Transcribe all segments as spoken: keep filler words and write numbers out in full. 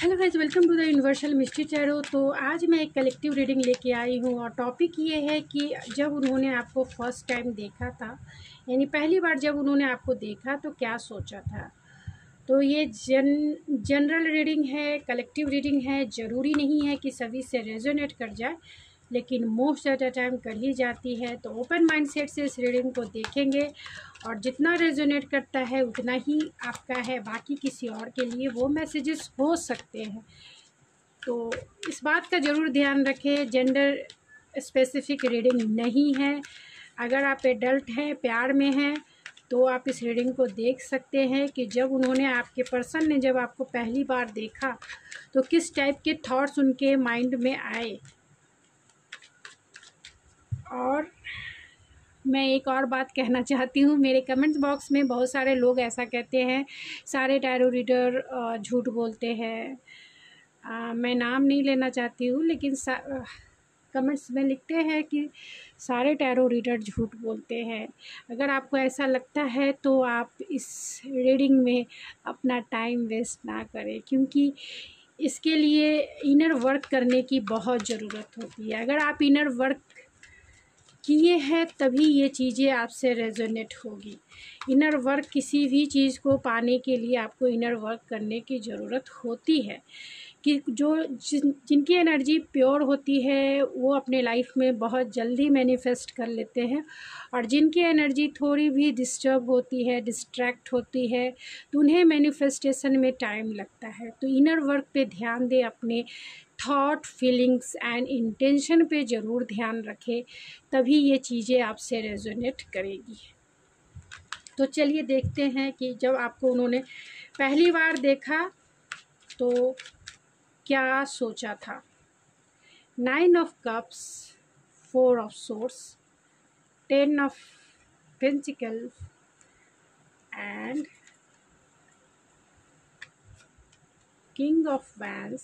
Hello guys, welcome to the universal mystery tarot. तो आज मैं एक कलेक्टिव रीडिंग लेके आई हूँ और टॉपिक ये है कि जब उन्होंने आपको फर्स्ट टाइम देखा था, यानी पहली बार जब उन्होंने आपको देखा तो क्या सोचा था। तो ये जन जनरल रीडिंग है, कलेक्टिव रीडिंग है। ज़रूरी नहीं है कि सभी से रेजोनेट कर जाए, लेकिन मोस्ट एट अ टाइम कर ही जाती है। तो ओपन माइंडसेट से इस रीडिंग को देखेंगे और जितना रेजोनेट करता है उतना ही आपका है, बाकी किसी और के लिए वो मैसेजेस हो सकते हैं। तो इस बात का ज़रूर ध्यान रखें, जेंडर स्पेसिफिक रीडिंग नहीं है। अगर आप एडल्ट हैं, प्यार में हैं, तो आप इस रीडिंग को देख सकते हैं कि जब उन्होंने आपके पर्सन ने जब आपको पहली बार देखा तो किस टाइप के थॉट्स उनके माइंड में आए। और मैं एक और बात कहना चाहती हूँ, मेरे कमेंट्स बॉक्स में बहुत सारे लोग ऐसा कहते हैं सारे टैरो रीडर झूठ बोलते हैं। आ, मैं नाम नहीं लेना चाहती हूँ, लेकिन कमेंट्स में लिखते हैं कि सारे टैरो रीडर झूठ बोलते हैं। अगर आपको ऐसा लगता है तो आप इस रीडिंग में अपना टाइम वेस्ट ना करें, क्योंकि इसके लिए इनर वर्क करने की बहुत ज़रूरत होती है। अगर आप इनर वर्क किए हैं तभी ये चीज़ें आपसे रेजोनेट होगी। इनर वर्क, किसी भी चीज़ को पाने के लिए आपको इनर वर्क करने की ज़रूरत होती है कि जो जिन जिनकी एनर्जी प्योर होती है वो अपने लाइफ में बहुत जल्दी मैनिफेस्ट कर लेते हैं, और जिनकी एनर्जी थोड़ी भी डिस्टर्ब होती है, डिस्ट्रैक्ट होती है, तो उन्हें मैनिफेस्टेशन में टाइम लगता है। तो इनर वर्क पे ध्यान दें, अपने थॉट, फीलिंग्स एंड इंटेंशन पे ज़रूर ध्यान रखें, तभी ये चीज़ें आपसे रेजोनेट करेगी। तो चलिए देखते हैं कि जब आपको उन्होंने पहली बार देखा तो क्या सोचा था। Nine of cups, four of swords, ten of pentacles and king of wands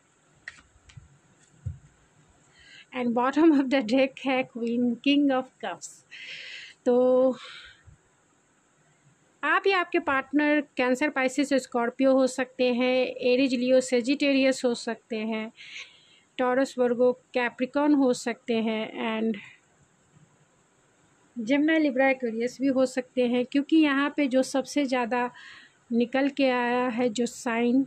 and bottom of the deck है क्वीन, किंग ऑफ कप्स। तो आप या आपके पार्टनर कैंसर, पाइसिस, स्कॉर्पियो हो सकते हैं, एरिज, लियो, सेजिटेरियस हो सकते हैं, टॉरस, वर्गो, कैप्रिकॉर्न हो सकते हैं, एंड जेमिनी, लिब्रा, एक्वेरियस भी हो सकते हैं। क्योंकि यहाँ पे जो सबसे ज़्यादा निकल के आया है जो साइन,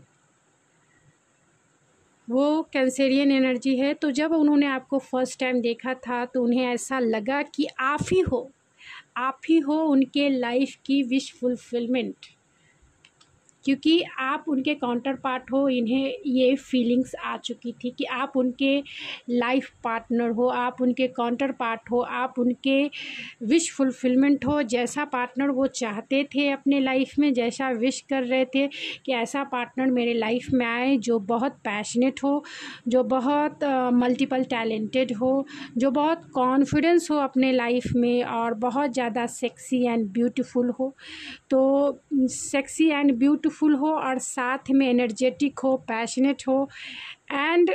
वो कैंसेरियन एनर्जी है। तो जब उन्होंने आपको फर्स्ट टाइम देखा था तो उन्हें ऐसा लगा कि आप ही हो आप ही हो उनके लाइफ की विश फुलफिलमेंट, क्योंकि आप उनके काउंटर पार्ट हो। इन्हें ये फीलिंग्स आ चुकी थी कि आप उनके लाइफ पार्टनर हो, आप उनके काउंटर पार्ट हो, आप उनके विश फुलफिलमेंट हो। जैसा पार्टनर वो चाहते थे अपने लाइफ में, जैसा विश कर रहे थे कि ऐसा पार्टनर मेरे लाइफ में आए जो बहुत पैशनेट हो, जो बहुत मल्टीपल टैलेंटेड हो, जो बहुत कॉन्फिडेंस हो अपने लाइफ में, और बहुत ज़्यादा सेक्सी एंड ब्यूटीफुल हो। तो सेक्सी एंड ब्यूटीफुल फुल हो और साथ में एनर्जेटिक हो, पैशनेट हो, एंड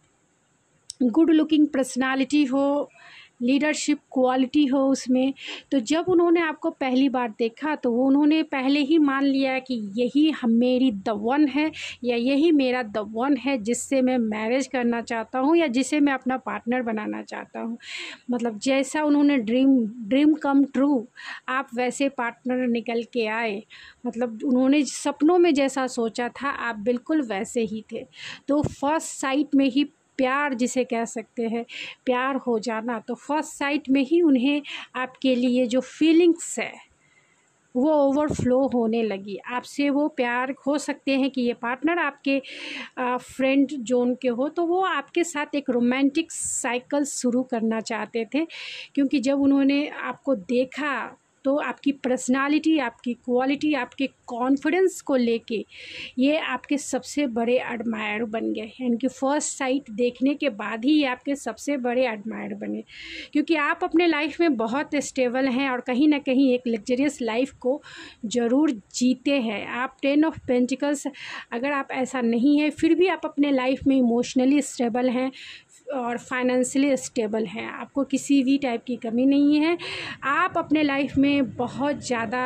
गुड लुकिंग पर्सनालिटी हो, लीडरशिप क्वालिटी हो उसमें। तो जब उन्होंने आपको पहली बार देखा तो वो उन्होंने पहले ही मान लिया कि यही हम मेरी द वन है, या यही मेरा द वन है जिससे मैं मैरिज करना चाहता हूँ, या जिसे मैं अपना पार्टनर बनाना चाहता हूँ। मतलब जैसा उन्होंने ड्रीम ड्रीम कम ट्रू, आप वैसे पार्टनर निकल के आए। मतलब उन्होंने सपनों में जैसा सोचा था आप बिल्कुल वैसे ही थे। तो फर्स्ट साइट में ही प्यार जिसे कह सकते हैं, प्यार हो जाना, तो फर्स्ट साइट में ही उन्हें आपके लिए जो फीलिंग्स है वो ओवरफ्लो होने लगी। आपसे वो प्यार, हो सकते हैं कि ये पार्टनर आपके फ्रेंड जोन के हो, तो वो आपके साथ एक रोमांटिक साइकिल शुरू करना चाहते थे। क्योंकि जब उन्होंने आपको देखा तो आपकी पर्सनालिटी, आपकी क्वालिटी, आपके कॉन्फिडेंस को लेके ये आपके सबसे बड़े एडमायर बन गए। यानी कि फर्स्ट साइट देखने के बाद ही ये आपके सबसे बड़े एडमायर बने, क्योंकि आप अपने लाइफ में बहुत स्टेबल हैं और कहीं ना कहीं एक लग्जरियस लाइफ को ज़रूर जीते हैं। आप टेन ऑफ पेंटिकल्स, अगर आप ऐसा नहीं है फिर भी आप अपने लाइफ में इमोशनली स्टेबल हैं, और फाइनेंशियली स्टेबल हैं, आपको किसी भी टाइप की कमी नहीं है। आप अपने लाइफ में बहुत ज़्यादा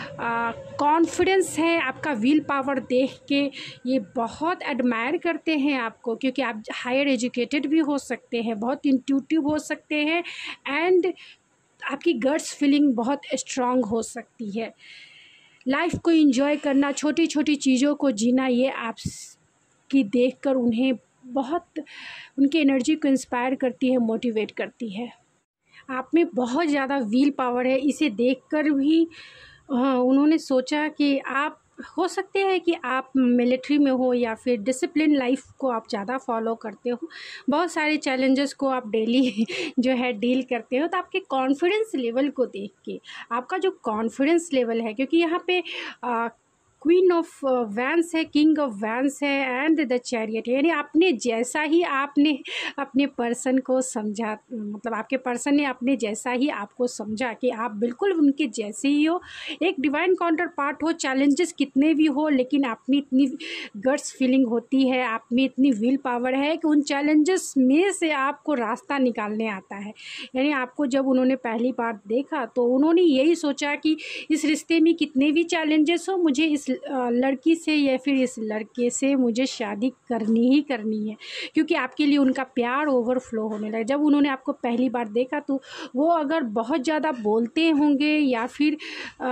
कॉन्फिडेंस है, आपका विल पावर देख के ये बहुत एडमायर करते हैं आपको, क्योंकि आप हायर एजुकेटेड भी हो सकते हैं, बहुत इंट्यूटिव हो सकते हैं, एंड आपकी गट्स फीलिंग बहुत स्ट्रांग हो सकती है। लाइफ को एंजॉय करना, छोटी छोटी चीज़ों को जीना, ये आप की देखकर उन्हें बहुत, उनकी एनर्जी को इंस्पायर करती है, मोटिवेट करती है। आप में बहुत ज़्यादा विल पावर है। इसे देखकर भी हाँ, उन्होंने सोचा कि आप हो सकते हैं कि आप मिलिट्री में हो या फिर डिसिप्लिन लाइफ को आप ज़्यादा फॉलो करते हो, बहुत सारे चैलेंजेस को आप डेली जो है डील करते हो, तो आपके कॉन्फिडेंस लेवल को देख के, आपका जो कॉन्फिडेंस लेवल है, क्योंकि यहाँ पे आ, क्वीन ऑफ वैंस है, किंग ऑफ वैंस है, एंड द चैरियट है, यानी आपने जैसा ही आपने अपने पर्सन को समझा, मतलब आपके पर्सन ने अपने जैसा ही आपको समझा कि आप बिल्कुल उनके जैसे ही हो, एक डिवाइन काउंटर पार्ट हो, चैलेंजेस कितने भी हो, लेकिन आप में इतनी गट्स फीलिंग होती है, आप में इतनी विल पावर है कि उन चैलेंजेस में से आपको रास्ता निकालने आता है। यानी आपको जब उन्होंने पहली बार देखा तो उन्होंने यही सोचा कि इस रिश्ते में कितने भी चैलेंजेस हो, मुझे इस लड़की से या फिर इस लड़के से मुझे शादी करनी ही करनी है, क्योंकि आपके लिए उनका प्यार ओवरफ्लो होने लगा। जब उन्होंने आपको पहली बार देखा तो वो अगर बहुत ज़्यादा बोलते होंगे या फिर आ,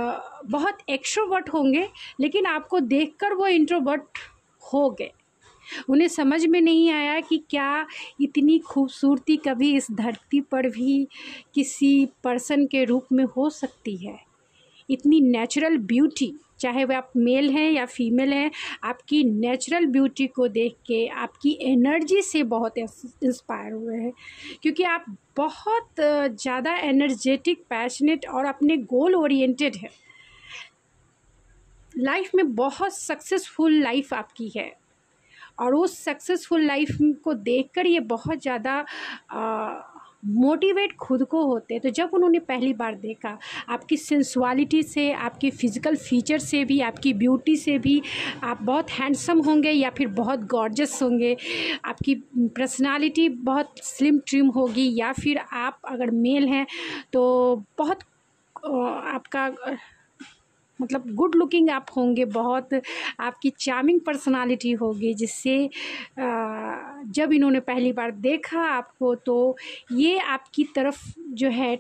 बहुत एक्स्ट्रोवर्ट होंगे, लेकिन आपको देखकर वो इंट्रोवर्ट हो गए। उन्हें समझ में नहीं आया कि क्या इतनी खूबसूरती कभी इस धरती पर भी किसी पर्सन के रूप में हो सकती है। इतनी नेचुरल ब्यूटी, चाहे वह आप मेल हैं या फीमेल हैं, आपकी नेचुरल ब्यूटी को देख के आपकी एनर्जी से बहुत इंस्पायर हुए हैं, क्योंकि आप बहुत ज़्यादा एनर्जेटिक, पैशनेट और अपने गोल ओरिएंटेड है। लाइफ में बहुत सक्सेसफुल लाइफ आपकी है, और उस सक्सेसफुल लाइफ को देखकर ये बहुत ज़्यादा मोटिवेट खुद को होते हैं। तो जब उन्होंने पहली बार देखा, आपकी सेंसुअलिटी से, आपकी फ़िज़िकल फीचर से भी, आपकी ब्यूटी से भी, आप बहुत हैंडसम होंगे या फिर बहुत गॉर्जियस होंगे, आपकी पर्सनालिटी बहुत स्लिम ट्रिम होगी, या फिर आप अगर मेल हैं तो बहुत आपका मतलब गुड लुकिंग आप होंगे, बहुत आपकी चार्मिंग पर्सनालिटी होगी, जिससे जब इन्होंने पहली बार देखा आपको तो ये आपकी तरफ जो है,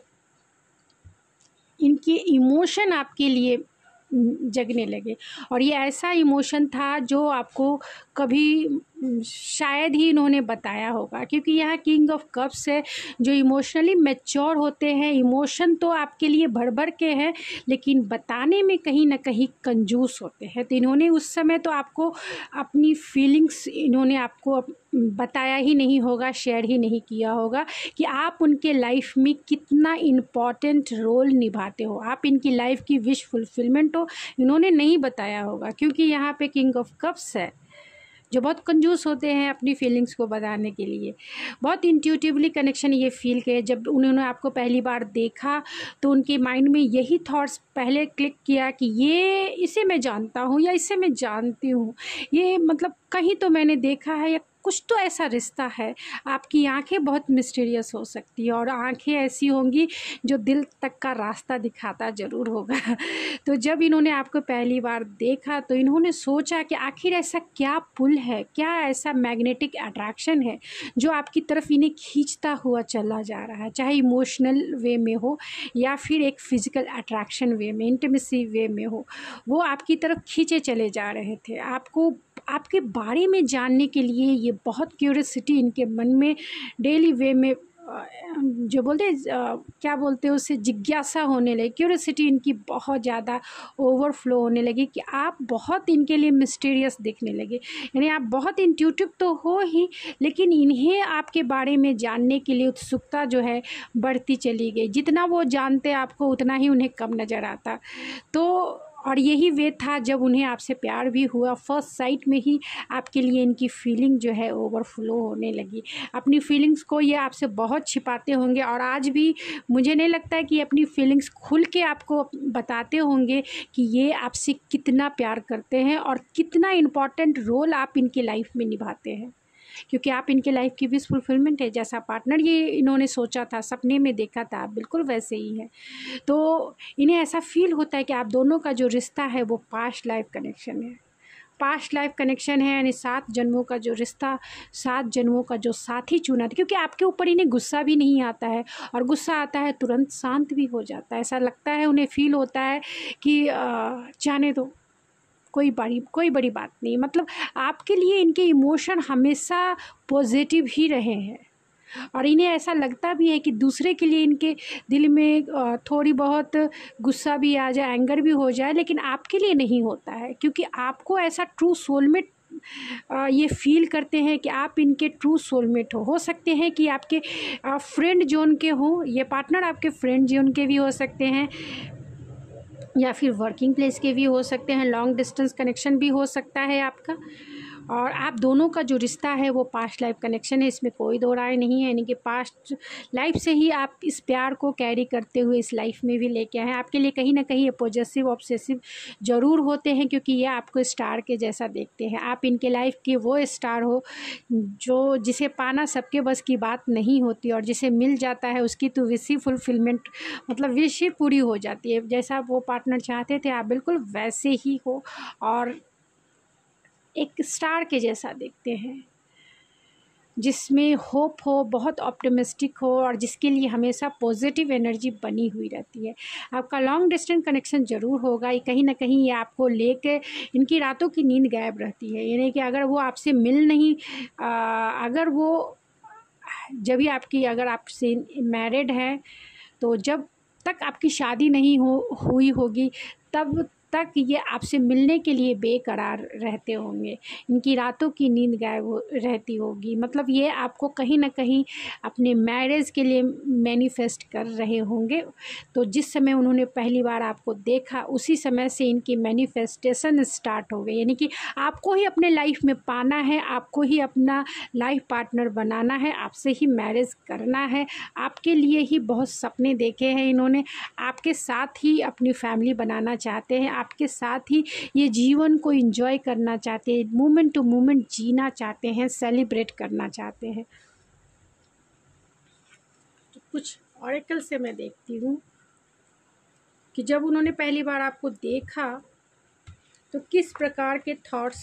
इनके इमोशन आपके लिए जगने लगे। और ये ऐसा इमोशन था जो आपको कभी शायद ही इन्होंने बताया होगा, क्योंकि यहाँ किंग ऑफ कप्स है, जो इमोशनली मैच्योर होते हैं। इमोशन तो आपके लिए भर भर के हैं, लेकिन बताने में कहीं ना कहीं कंजूस होते हैं। तो इन्होंने उस समय तो आपको अपनी फीलिंग्स इन्होंने आपको बताया ही नहीं होगा, शेयर ही नहीं किया होगा कि आप उनके लाइफ में कितना इम्पॉर्टेंट रोल निभाते हो, आप इनकी लाइफ की विश फुलफिलमेंट हो, इन्होंने नहीं बताया होगा। क्योंकि यहाँ पे किंग ऑफ कप्स है, जो बहुत कंजूस होते हैं अपनी फीलिंग्स को बताने के लिए। बहुत इंट्यूटिवली कनेक्शन ये फील किए। जब उन्होंने आपको पहली बार देखा तो उनके माइंड में यही थॉट्स पहले क्लिक किया कि ये इसे मैं जानता हूँ या इसे मैं जानती हूँ, ये मतलब कहीं तो मैंने देखा है, या कुछ तो ऐसा रिश्ता है। आपकी आंखें बहुत मिस्टीरियस हो सकती है, और आंखें ऐसी होंगी जो दिल तक का रास्ता दिखाता ज़रूर होगा। तो जब इन्होंने आपको पहली बार देखा तो इन्होंने सोचा कि आखिर ऐसा क्या पुल है, क्या ऐसा मैग्नेटिक अट्रैक्शन है जो आपकी तरफ इन्हें खींचता हुआ चला जा रहा है, चाहे इमोशनल वे में हो या फिर एक फ़िज़िकल अट्रैक्शन वे में, इंटीमेसी वे में हो, वो आपकी तरफ खींचे चले जा रहे थे। आपको आपके बारे में जानने के लिए ये बहुत क्यूरियोसिटी इनके मन में डेली वे में, जो बोलते हैं क्या बोलते हैं उसे, जिज्ञासा होने लगी, क्यूरियोसिटी इनकी बहुत ज़्यादा ओवरफ्लो होने लगी कि आप बहुत इनके लिए मिस्टीरियस दिखने लगे। यानी आप बहुत इंट्यूटिव तो हो ही, लेकिन इन्हें आपके बारे में जानने के लिए उत्सुकता जो है बढ़ती चली गई। जितना वो जानते आपको, उतना ही उन्हें कम नज़र आता। तो और यही वे था जब उन्हें आपसे प्यार भी हुआ, फर्स्ट साइट में ही आपके लिए इनकी फीलिंग जो है ओवरफ्लो होने लगी। अपनी फीलिंग्स को ये आपसे बहुत छिपाते होंगे, और आज भी मुझे नहीं लगता है कि अपनी फीलिंग्स खुल के आपको बताते होंगे कि ये आपसे कितना प्यार करते हैं और कितना इम्पॉर्टेंट रोल आप इनकी लाइफ में निभाते हैं। क्योंकि आप इनके लाइफ की विश फुलफिलमेंट है। जैसा पार्टनर ये इन्होंने सोचा था, सपने में देखा था, आप बिल्कुल वैसे ही है। तो इन्हें ऐसा फील होता है कि आप दोनों का जो रिश्ता है वो पास्ट लाइफ कनेक्शन है, पास्ट लाइफ कनेक्शन है, यानी सात जन्मों का जो रिश्ता, सात जन्मों का जो साथी चुना था। क्योंकि आपके ऊपर इन्हें गुस्सा भी नहीं आता है, और गुस्सा आता है तुरंत शांत भी हो जाता है। ऐसा लगता है, उन्हें फील होता है कि जाने दो, कोई बड़ी कोई बड़ी बात नहीं। मतलब आपके लिए इनके इमोशन हमेशा पॉजिटिव ही रहे हैं, और इन्हें ऐसा लगता भी है कि दूसरे के लिए इनके दिल में थोड़ी बहुत गुस्सा भी आ जाए, एंगर भी हो जाए, लेकिन आपके लिए नहीं होता है। क्योंकि आपको ऐसा ट्रू सोलमेट ये फील करते हैं कि आप इनके ट्रू सोलमेट हो हो सकते हैं कि आपके फ्रेंड जोन के हों, ये पार्टनर आपके फ्रेंड जोन के भी हो सकते हैं, या फिर वर्किंग प्लेस के भी हो सकते हैं, लॉन्ग डिस्टेंस कनेक्शन भी हो सकता है आपका। और आप दोनों का जो रिश्ता है वो पास्ट लाइफ कनेक्शन है, इसमें कोई दो राय नहीं है। यानी कि पास्ट लाइफ से ही आप इस प्यार को कैरी करते हुए इस लाइफ में भी लेके आए हैं। आपके लिए कहीं ना कहीं ये पॉजेसिव ऑब्सेसिव ज़रूर होते हैं, क्योंकि ये आपको स्टार के जैसा देखते हैं। आप इनके लाइफ के वो स्टार हो जो जिसे पाना सबके बस की बात नहीं होती, और जिसे मिल जाता है उसकी तो विश ही फुलफिलमेंट, मतलब विश ही पूरी हो जाती है। जैसा वो पार्टनर चाहते थे आप बिल्कुल वैसे ही हो, और एक स्टार के जैसा देखते हैं, जिसमें होप हो, बहुत ऑप्टिमिस्टिक हो, और जिसके लिए हमेशा पॉजिटिव एनर्जी बनी हुई रहती है। आपका लॉन्ग डिस्टेंस कनेक्शन ज़रूर होगा, ये कहीं ना कहीं ये आपको लेके इनकी रातों की नींद गायब रहती है। यानी कि अगर वो आपसे मिल नहीं आ, अगर वो जब भी आपकी अगर आपसे मैरिड है, तो जब तक आपकी शादी नहीं हो हुई होगी तब तक ये आपसे मिलने के लिए बेकरार रहते होंगे, इनकी रातों की नींद गायब हो रहती होगी। मतलब ये आपको कहीं ना कहीं अपने मैरिज के लिए मैनिफेस्ट कर रहे होंगे। तो जिस समय उन्होंने पहली बार आपको देखा उसी समय से इनकी मैनिफेस्टेशन स्टार्ट हो गई। यानी कि आपको ही अपने लाइफ में पाना है, आपको ही अपना लाइफ पार्टनर बनाना है, आपसे ही मैरिज करना है। आपके लिए ही बहुत सपने देखे हैं इन्होंने, आपके साथ ही अपनी फैमिली बनाना चाहते हैं, आपके साथ ही ये जीवन को एंजॉय करना चाहते हैं, मोमेंट टू मोमेंट जीना चाहते हैं, सेलिब्रेट करना चाहते हैं। तो कुछ ऑरेकल से मैं देखती हूँ कि जब उन्होंने पहली बार आपको देखा तो किस प्रकार के थॉट्स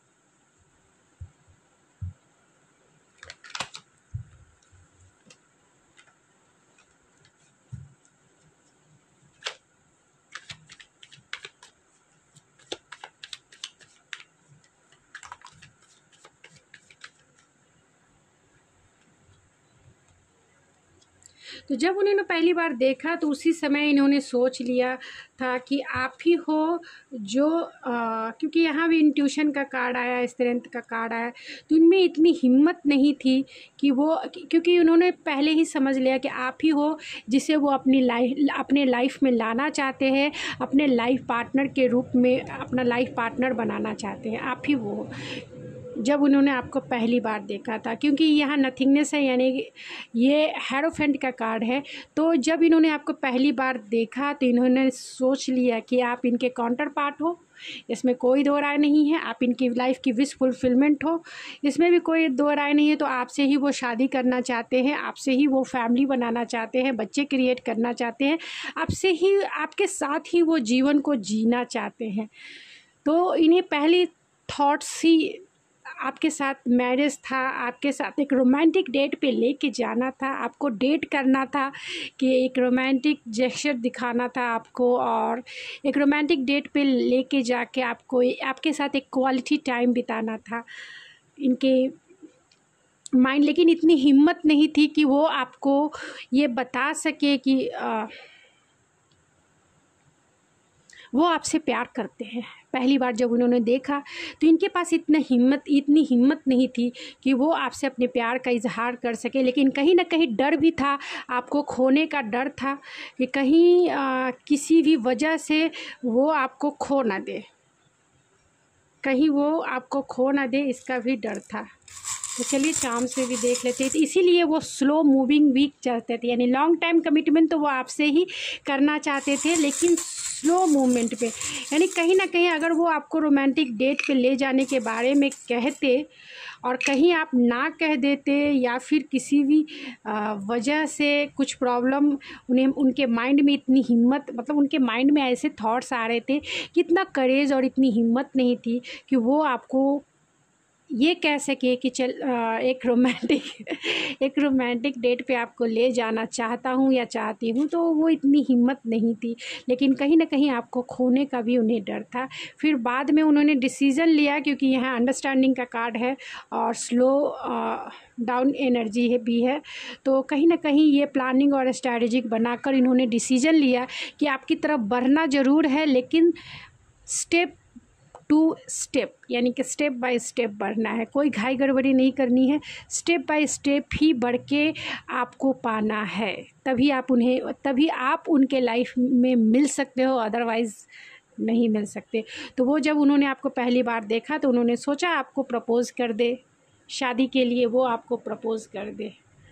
तो जब उन्होंने पहली बार देखा तो उसी समय इन्होंने सोच लिया था कि आप ही हो जो आ, क्योंकि यहाँ भी इंट्यूशन का कार्ड आया, स्ट्रेंथ का कार्ड आया, तो इनमें इतनी हिम्मत नहीं थी कि वो, क्योंकि उन्होंने पहले ही समझ लिया कि आप ही हो जिसे वो अपनी लाइफ अपने लाइफ में लाना चाहते हैं, अपने लाइफ पार्टनर के रूप में अपना लाइफ पार्टनर बनाना चाहते हैं। आप ही वो हो जब उन्होंने आपको पहली बार देखा था, क्योंकि यहाँ नथिंगनेस है, यानी ये हेरोफेंट का कार्ड है। तो जब इन्होंने आपको पहली बार देखा तो इन्होंने सोच लिया कि आप इनके काउंटर पार्ट हो, इसमें कोई दो राय नहीं है। आप इनकी लाइफ की विश फुलफिलमेंट हो, इसमें भी कोई दो राय नहीं है। तो आपसे ही वो शादी करना चाहते हैं, आपसे ही वो फैमिली बनाना चाहते हैं, बच्चे क्रिएट करना चाहते हैं, आपसे ही, आपके साथ ही वो जीवन को जीना चाहते हैं। तो इन्हें पहली थॉट्स ही आपके साथ मैरिज था, आपके साथ एक रोमांटिक डेट पे लेके जाना था, आपको डेट करना था, कि एक रोमांटिक जेस्चर दिखाना था आपको, और एक रोमांटिक डेट पे लेके जाके आपको आपके साथ एक क्वालिटी टाइम बिताना था इनके माइंड। लेकिन इतनी हिम्मत नहीं थी कि वो आपको ये बता सके कि आ, वो आपसे प्यार करते हैं। पहली बार जब उन्होंने देखा तो इनके पास इतना हिम्मत इतनी हिम्मत नहीं थी कि वो आपसे अपने प्यार का इजहार कर सके। लेकिन कहीं ना कहीं डर भी था, आपको खोने का डर था कि कहीं आ, किसी भी वजह से वो आपको खो ना दे, कहीं वो आपको खो ना दे, इसका भी डर था। तो चलिए चार्म से भी देख लेते हैं। तो इसीलिए वो स्लो मूविंग वीक चाहते थे, यानी लॉन्ग टाइम कमिटमेंट तो वो आपसे ही करना चाहते थे, लेकिन स्लो मूवमेंट पे, यानी कहीं ना कहीं अगर वो आपको रोमांटिक डेट पे ले जाने के बारे में कहते और कहीं आप ना कह देते या फिर किसी भी वजह से कुछ प्रॉब्लम, उन्हें उनके माइंड में इतनी हिम्मत, मतलब उनके माइंड में ऐसे थॉट्स आ रहे थे कि इतना करेज और इतनी हिम्मत नहीं थी कि वो आपको ये कह सके कि चल एक रोमांटिक एक रोमांटिक डेट पे आपको ले जाना चाहता हूँ या चाहती हूँ, तो वो इतनी हिम्मत नहीं थी। लेकिन कहीं ना कहीं आपको खोने का भी उन्हें डर था। फिर बाद में उन्होंने डिसीज़न लिया, क्योंकि यहाँ अंडरस्टैंडिंग का कार्ड है और स्लो डाउन एनर्जी है भी है, तो कहीं ना कहीं ये प्लानिंग और स्ट्रैटेजिक बनाकर इन्होंने डिसीज़न लिया कि आपकी तरफ बढ़ना ज़रूर है, लेकिन स्टेप टू स्टेप, यानी कि स्टेप बाय स्टेप बढ़ना है, कोई घाई गड़बड़ी नहीं करनी है, स्टेप बाय स्टेप ही बढ़ के आपको पाना है, तभी आप उन्हें तभी आप उनके लाइफ में मिल सकते हो, अदरवाइज़ नहीं मिल सकते। तो वो जब उन्होंने आपको पहली बार देखा तो उन्होंने सोचा आपको प्रपोज़ कर दे, शादी के लिए वो आपको प्रपोज़ कर दे।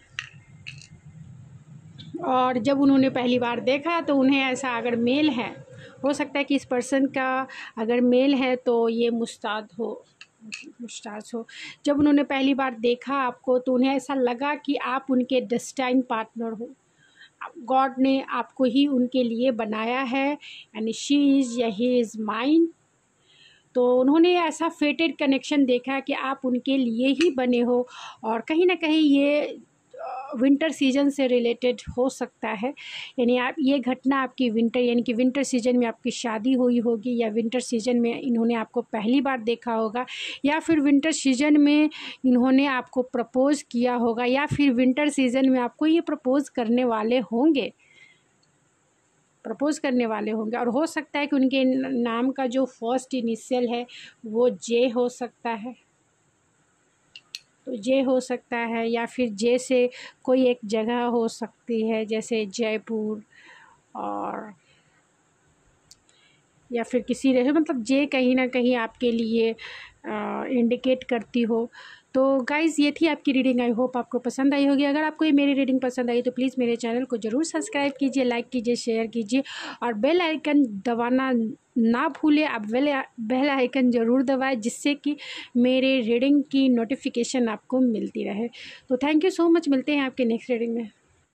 और जब उन्होंने पहली बार देखा तो उन्हें ऐसा, अगर मेल है, हो सकता है कि इस पर्सन का अगर मेल है तो ये मुस्ताद हो मुस्ताज हो। जब उन्होंने पहली बार देखा आपको तो उन्हें ऐसा लगा कि आप उनके डेस्टाइन पार्टनर हो, गॉड ने आपको ही उनके लिए बनाया है, एंड शी इज़ या ही इज़ माइन। तो उन्होंने ऐसा फेटेड कनेक्शन देखा कि आप उनके लिए ही बने हो, और कहीं ना कहीं ये विंटर सीजन से रिलेटेड हो सकता है, यानी आप ये घटना आपकी विंटर यानी कि विंटर सीजन में आपकी शादी हुई होगी, या विंटर सीजन में इन्होंने आपको पहली बार देखा होगा, या फिर विंटर सीजन में इन्होंने आपको प्रपोज़ किया होगा, या फिर विंटर सीजन में आपको ये प्रपोज़ करने वाले होंगे प्रपोज़ करने वाले होंगे और हो सकता है कि उनके नाम का जो फर्स्ट इनिशियल है वो जे हो सकता है, तो जे हो सकता है, या फिर जे से कोई एक जगह हो सकती है, जैसे जयपुर, और या फिर किसी रहे, मतलब जे कहीं ना कहीं आपके लिए इंडिकेट करती हो। तो गाइज़ ये थी आपकी रीडिंग, आई होप आपको पसंद आई होगी। अगर आपको ये मेरी रीडिंग पसंद आई तो प्लीज़ मेरे चैनल को ज़रूर सब्सक्राइब कीजिए, लाइक कीजिए, शेयर कीजिए और बेल आइकन दबाना ना भूलें। आप बेल बेल आइकन ज़रूर दबाएं, जिससे कि मेरे रीडिंग की नोटिफिकेशन आपको मिलती रहे। तो थैंक यू सो मच, मिलते हैं आपके नेक्स्ट रीडिंग में।